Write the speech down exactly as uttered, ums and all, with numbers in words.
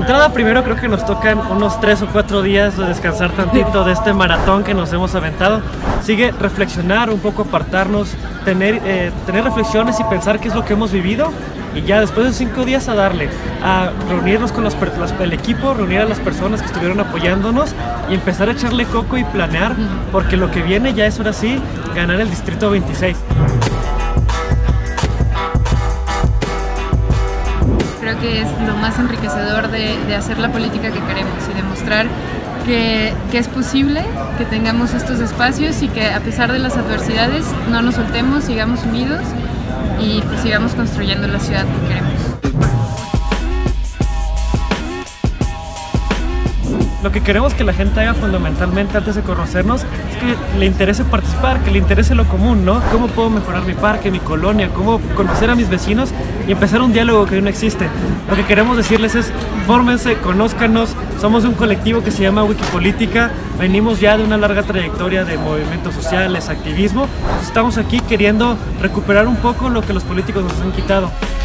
entrada, primero creo que nos tocan unos tres o cuatro días de descansar tantito de este maratón que nos hemos aventado. Sigue reflexionar, un poco apartarnos, tener, eh, tener reflexiones y pensar qué es lo que hemos vivido. Y ya después de cinco días a darle, a reunirnos con los, los, el equipo, reunir a las personas que estuvieron apoyándonos y empezar a echarle coco y planear, porque lo que viene ya es ahora sí ganar el Distrito veintiséis. Creo que es lo más enriquecedor de, de hacer la política que queremos y demostrar que, que es posible que tengamos estos espacios y que a pesar de las adversidades no nos soltemos, sigamos unidos y pues sigamos construyendo la ciudad que queremos. Lo que queremos que la gente haga fundamentalmente antes de conocernos es que le interese participar, que le interese lo común, ¿no? ¿Cómo puedo mejorar mi parque, mi colonia? ¿Cómo conocer a mis vecinos y empezar un diálogo que hoy no existe? Lo que queremos decirles es, fórmense, conózcanos, somos un colectivo que se llama Wikipolítica, venimos ya de una larga trayectoria de movimientos sociales, activismo, estamos aquí queriendo recuperar un poco lo que los políticos nos han quitado.